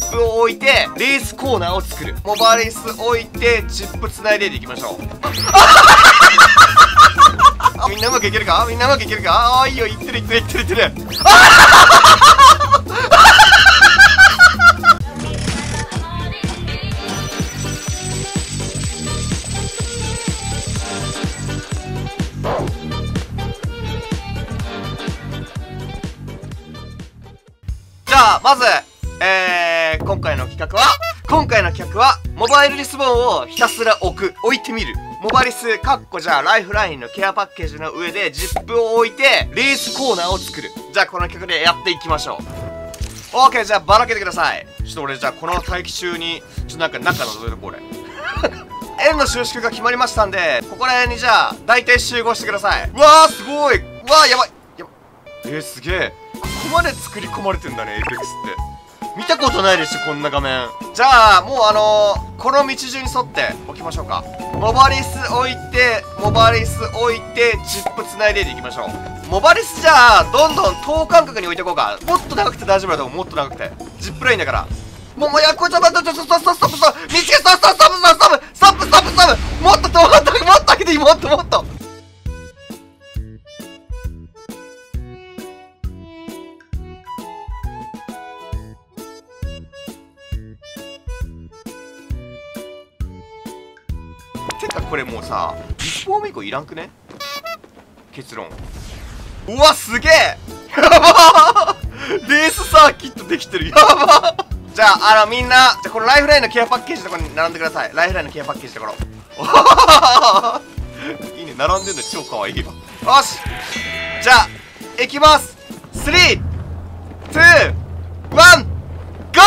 ップを置いてレースコーナーを作る。モバレス置いてチップつないでいきましょう。みんなうまくいけるか、みんなうまくいけるか。ああいいよ、いってるいってるいってるいってる。じゃあまず今回の企画はモバイルリスボンをひたすら置いてみる。モバリスかっこじゃあライフラインのケアパッケージの上でジップを置いてレースコーナーを作る。じゃあこの企画でやっていきましょう。 OK、 じゃあばらけてください。ちょっと俺じゃあこの待機中にちょっとなんか中のぞいとこ俺円の収縮が決まりましたんで、ここら辺にじゃあ大体集合してください。うわーすごい、うわーやばいやばい、すげえ、ここまで作り込まれてんだね、エイペックスって見たことないでしょこんな画面。じゃあもうこの道順に沿って置きましょうか。モバリス置いてチップつないでいきましょう。モバリスじゃあどんどん等間隔に置いていこうか。もっと長くて大丈夫だと思う。もっと長くてジップラインだから。もういやこれちょっと待って、ストップもっと開けていい、もっとてかこれもうさリスフォーム以降いらんくね、結論。うわすげえやばレースサーキットできてる、やばじゃあみんなじゃあこのライフラインのケアパッケージのところに並んでください。ライフラインのケアパッケージのところいいね、並んでんの超かわいいよ。よしじゃあいきます。3、2、1、ゴ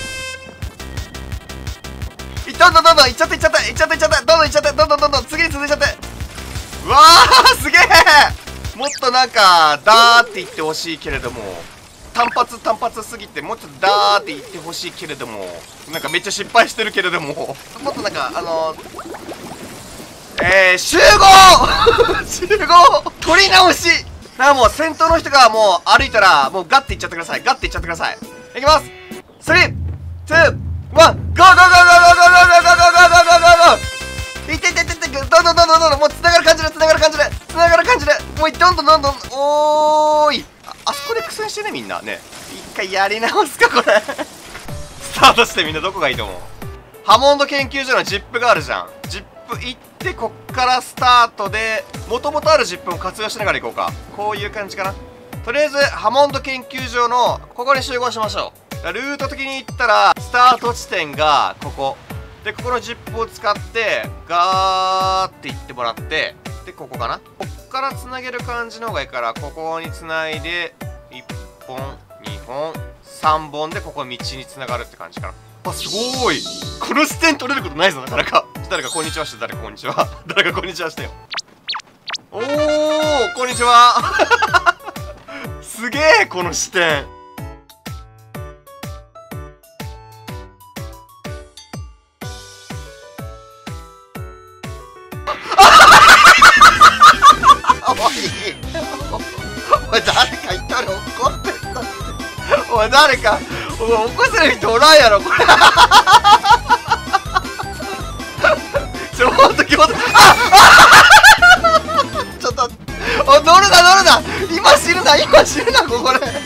ー。どんどんいっちゃって、どんどんいっちゃって、次に続いちゃって。うわーすげえ、もっとなんかダーっていってほしいけれども、単発すぎてもっとダーっていってほしいけれども、なんかめっちゃ失敗してるけれども、もっとなんか集合取り直し。だからもう先頭の人がもう歩いたらもうガッていっちゃってください。いきます。3、2、1、ゴーゴーゴーゴーゴーゴーゴーゴーゴーゴーゴー。いってどんどんもう繋がる感じでもうどんどんおーい、あそこで苦戦してねみんなね。一回やり直すかこれスタートして。みんなどこがいいと思う？ハモンド研究所のジップがあるじゃん。ジップ行ってこっからスタートで元々あるジップも活用しながら行こうか。こういう感じかな。とりあえずハモンド研究所のここに集合しましょう。ルート的に言ったらスタート地点がここで、ここのジップを使ってガーって行ってもらって、でここかな、こっからつなげる感じの方がいいから、ここにつないで1本2本3本でここ道につながるって感じかな。あすごい、この視点取れることないぞなかなか。誰かこんにちはして、誰かこんにちはしてよ。おーこんにちはすげえこの視点おい誰か一人怒ってんだ。おい誰か起こせる人おらんやろこれちょっと気持ちちょっとお乗るな今死ぬなここで。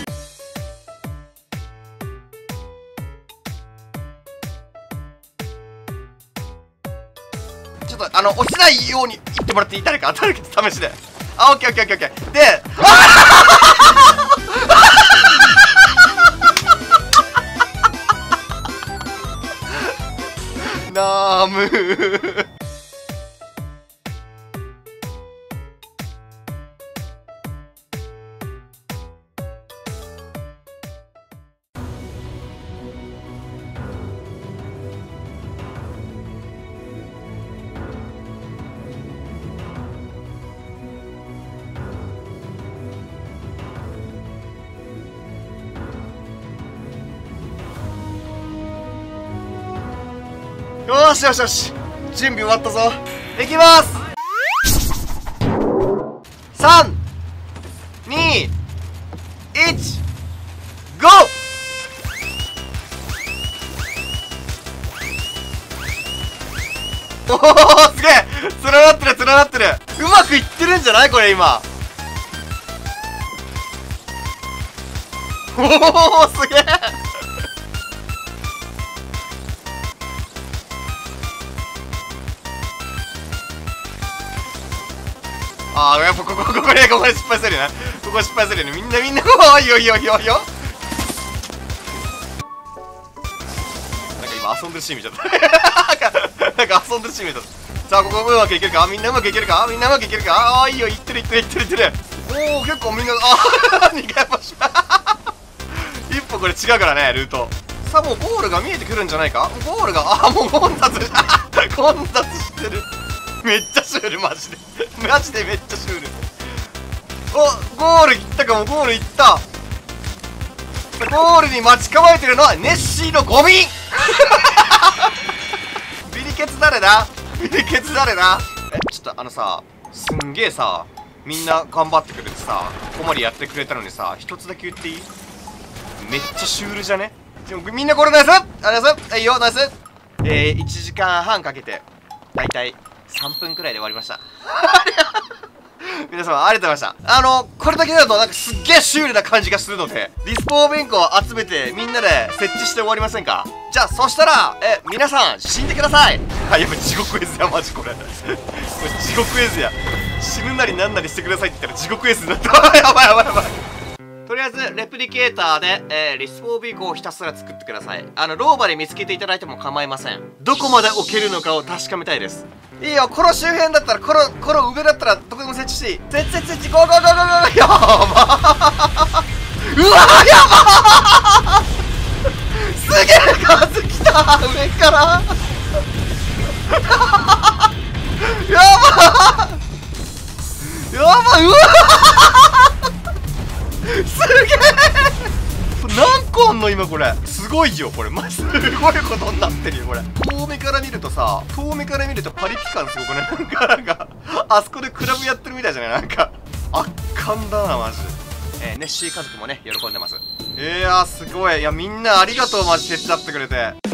ちょっと落ちないように言ってもらっていい？誰か試しで。あ、オッケーでナムーよし準備終わったぞ。いきます。3、2、1、ゴー。 おおすげえ連なってる連なってる。うまくいってるんじゃないこれ今。おおすげえああ、やっぱここで失敗するよな。ここ失敗するよね。みんなおいよいよいよいよ。なんか今遊んでるシーン見ちゃったなんか遊んでるシーン見ちゃった。さあここうまくいけるか、みんなうまくいけるか、みんなうまくいけるか。ああいいよ、いってるいってるいってるいってる。おお結構みんな、ああ2回パシュ一歩これ違うからねルート。さあもうゴールが見えてくるんじゃないか。ゴールがもう混雑してる。めっちゃシュールマジでマジでめっちゃシュール。おゴールいったかも。ゴールいった。ゴールに待ち構えてるのはネッシーのゴミビリケツ誰だ。ビリケツ誰だ。ちょっとさすんげえさみんな頑張ってくれてさここまでやってくれたのにさ一つだけ言っていい。めっちゃシュールじゃね。でもみんなこれナイスありがとうございます。はいよナイス。1時間半かけてだいたい3分くらいで終わりました皆様ありがとうございました。これだけだとなんかすっげえシュールな感じがするのでディスポー弁庫を集めてみんなで設置して終わりませんか。じゃあそしたら皆さん死んでください。やばい地獄絵図やマジこれこれ地獄絵図や。死ぬなりなんなりしてくださいって言ったら地獄絵図になったやばい。とりあえずレプリケーターで、リスポービーコをひたすら作ってください。老婆で見つけていただいても構いません。どこまで置けるのかを確かめたいです。いいよこの周辺だったらこの上だったらどこでも設置していい。設置ゴーゴーゴーゴーゴー。やばうわやばすげえ数きた上からやばうわすげえ何個あんの今これ。すごいよこれマジすごいことになってるよこれ。遠目から見るとパリピ感すごくね。なんかあそこでクラブやってるみたいじゃない。なんか圧巻だなマジで。ネッシー家族もね喜んでます。いやすごい。いやみんなありがとうマジ手伝ってくれて。